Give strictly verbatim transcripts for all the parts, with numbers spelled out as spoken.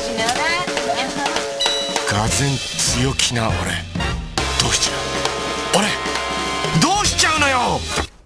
you know that? がぜん強気な俺どうしちゃう俺どうしちゃうのよ。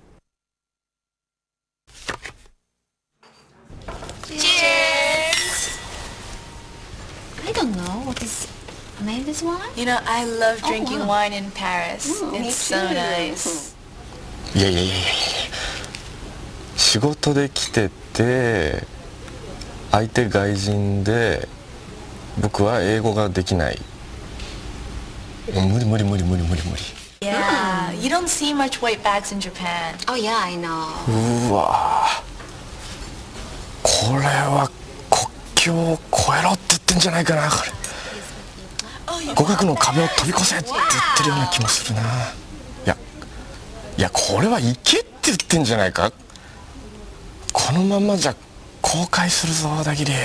I don't know what is made this wine. You know, I love drinking Oh, wow. wine in Paris. Oh, me It's so too. nice. いやいやいやいや仕事で来てて相手外人で僕は英語ができない。もう無理無理無理無理無理無理。 Yeah, you don't see much white bags in Japan. Oh yeah, I know. うわこれは国境を越えろって言ってんじゃないかな。これ語学の壁を飛び越せって言ってるような気もするな。いやいやこれは行けって言ってんじゃないか。このままじゃ後悔するぞ小田切。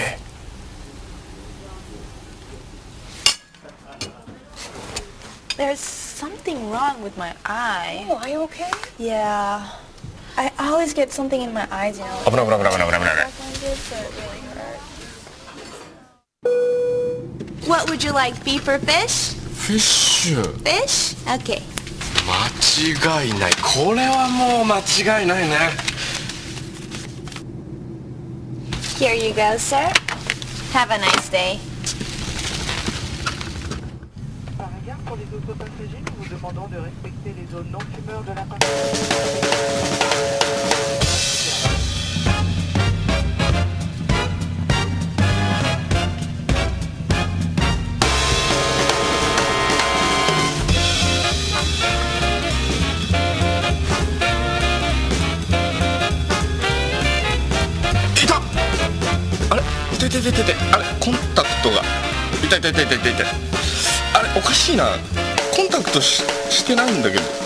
There's something wrong with my eye. Oh, are you okay? Yeah. I always get something in my eyes, you know. 危ない危ない危ない危ない危ない。 So it really hurts. What would you like, beef or fish? フィッシュ Fish? Okay. 間違いない。これはもう間違いないね。 Here you go, sir. Have a nice day. Par égard pour les autres passagers, nous vous demandons de respecter les zones non fumeurs de l'appareil. 痛い痛い痛い痛い痛い。あれコンタクトが痛い痛い痛い痛い痛い。あれおかしいな。コンタクト し, してないんだけど。